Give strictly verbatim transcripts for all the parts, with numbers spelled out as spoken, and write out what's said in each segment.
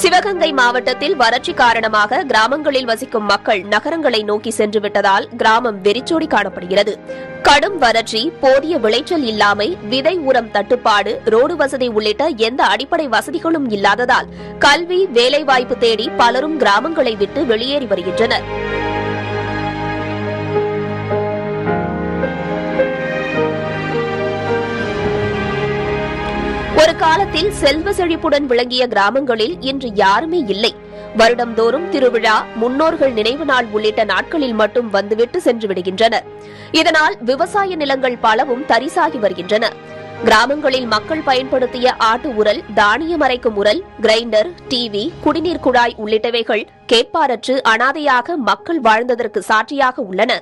சிவகங்கை மாவட்டத்தில் வறட்சி காரணமாக கிராமங்களில் வசிக்கும் மக்கள் நகரங்களை நோக்கி சென்றுவிட்டதால் கிராமம் வெறிச்சோடி காணப்படுகிறது. கடும் வறட்சி, போதிய விளைச்சல் இல்லாமை, விதை உரம் தட்டுப்பாடு, ரோடு வசதி உள்ளிட்ட எந்த அடிப்படை வசதிகளும் இல்லாததால் கல்வி, வேலைவாய்ப்பு தேடி பலரும் கிராமங்களை விட்டு வெளியேறி வருகின்றனர். ஒரு காலத்தில் செல்வ செழிப்புடன் விளங்கிய கிராமங்களில் இன்று யாருமே இல்லை. வருடந்தோறும் திருவிழா, முன்னோர்கள் நினைவு நாள் உள்ளிட்ட நாட்களில் மட்டும் வந்துவிட்டு சென்று விடுகின்றனர். இதனால் விவசாய நிலங்கள் பலவும் தரிசாகி வருகின்றன. கிராமங்களில் மக்கள் பயன்படுத்திய ஆட்டு உரல், தானியம் அரைக்கும் உரல், கிரைண்டர், டிவி, குடிநீர் குழாய் உள்ளிட்டவைகள் கேட்பாரற்று அனாதையாக மக்கள் வாழ்ந்ததற்கு சாட்சியாக உள்ளன.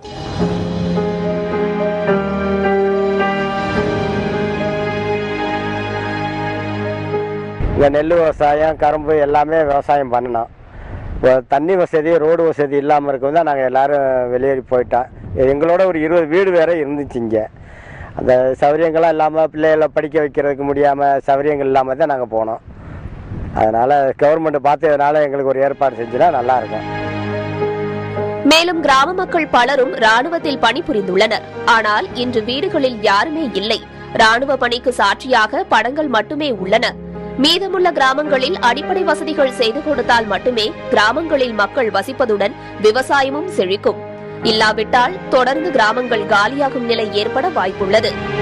இங்கே நெல் விவசாயம், கரும்பு எல்லாமே விவசாயம் பண்ணணும். தண்ணி வசதி, ரோடு வசதி இல்லாமல் இருக்கும் தான் நாங்கள் எல்லோரும் வெளியேறி போயிட்டோம். எங்களோட ஒரு இருபது வீடு வேறு இருந்துச்சு. இங்கே அந்த சௌகரியங்கள்லாம் இல்லாமல், பிள்ளைகளை படிக்க வைக்கிறதுக்கு முடியாமல், சௌகரியங்கள் இல்லாமல் தான் நாங்கள் போனோம். அதனால் கவர்மெண்ட் பார்த்ததுனால எங்களுக்கு ஒரு ஏற்பாடு செஞ்சுனா நல்லாயிருக்கும். மேலும் கிராம மக்கள் பலரும் ராணுவத்தில் பணிபுரிந்துள்ளனர். ஆனால் இன்று வீடுகளில் யாருமே இல்லை. ராணுவ பணிக்கு சாட்சியாக படங்கள் மட்டுமே உள்ளன. மீதமுள்ள கிராமங்களில் அடிப்படை வசதிகள் செய்து கொடுத்தால் மட்டுமே கிராமங்களில் மக்கள் வசிப்பதுடன் விவசாயமும் செழிக்கும். இல்லாவிட்டால் தொடர்ந்து கிராமங்கள் காலியாகும் நிலை ஏற்பட வாய்ப்புள்ளது.